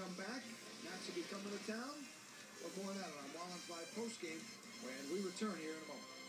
come back, Nats will be coming to town. But more on that on our Marlins Live postgame when we return here in a moment.